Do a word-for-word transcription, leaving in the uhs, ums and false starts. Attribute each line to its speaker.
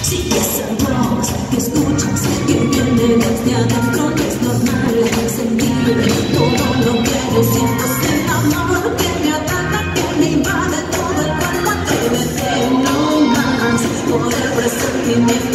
Speaker 1: Si es voz que escuchas, que viene desde adentro, no es normal sentir todo lo que yo siento. Es el amor que me ataca, que me invade todo el cuerpo. Atrévete no más por el presentimiento.